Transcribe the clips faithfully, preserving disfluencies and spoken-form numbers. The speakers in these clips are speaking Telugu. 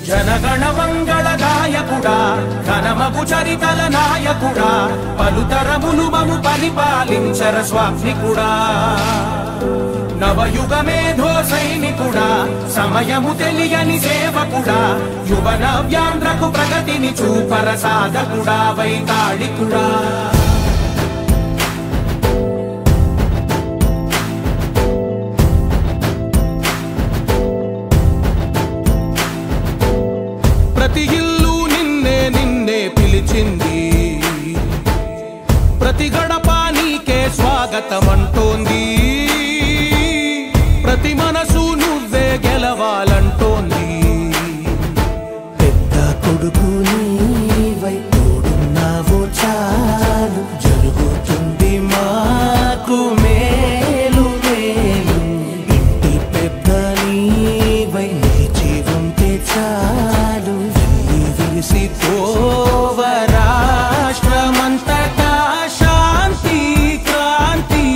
जनगण मंगल गायकुड़ा घनमगु चरितल नायकुड़ा पलुतरमुलु ममु परिपालिंचर स्वामिकुड़ा नवयुग मेधो सैनिकुड़ा समयमु तेलियनि सेवकुड़ा युव नव्यांध्रकु प्रगतिनि चूपर साधकुड़ा वैताళికుడా ప్రతి ఇల్లు నిన్నే నిన్నే పిలిచింది ప్రతి గడప నీకే స్వాగతం అంటోంది ప్రతి మనసు నువ్వే గెలవాలంటోంది పెద్ద కొడుకు నీవై తోడున్నావు చాలు జరుగుతుంది మాకు మేలు మేలు ఇంటి పెద్ద నీవై నిలిచి ఉంటే చాలు వెలిసి పోవ రాష్ట్రమంతటా శాంతి క్రాంతి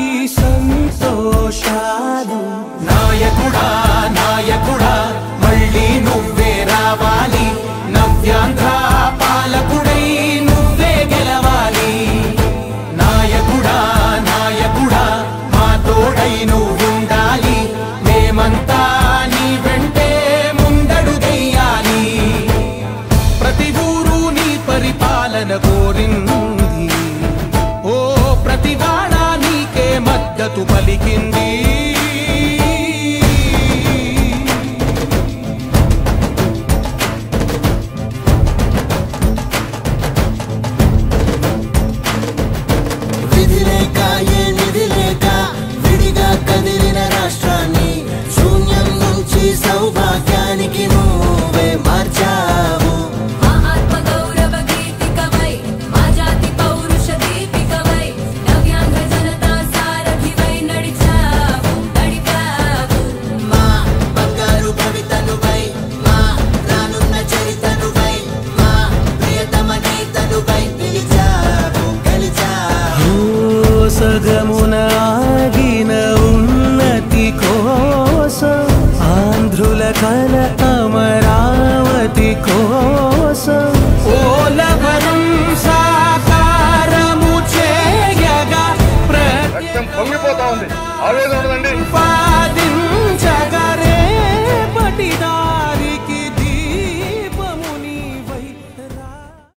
సంతోషాలు నాయకుడా నాయకుడా మళ్ళీ నువ్వే రావాలి నవ్యాంధ్ర పాలకుడై నువ్వే గెలవాలి నాయకుడా నాయకుడా మా తోడై నువ్వుండాలి మేమంతా నీ వెంటే ముందడుగెయ్యాలి ప్రతి ఊరు నీ పరిపాలన కోరింది ఓ ప్రతి వాడ నీకే మద్దతు పలికింది సౌభాగ్యానికి నువ్వే మార్చావు మా ఆత్మ గౌరవ గీతికవై మా జాతి పౌరుష దీపికవై నవ్యాంధ్ర జనతా సారథివై నడిచావు నడిపావు మా బంగారు భవితనువై మా రానున్న చరితనువై మా ప్రియతమ గీతనువై పిలిచావు గెలిచావు సగమున ఆగిన ఉన్నతి కోసం ఆంధ్రుల కల అమరావతి కోసం పోలవరం సాకారము చేయగా రక్తం పొంగిపోతా ఉంది ఆవేదన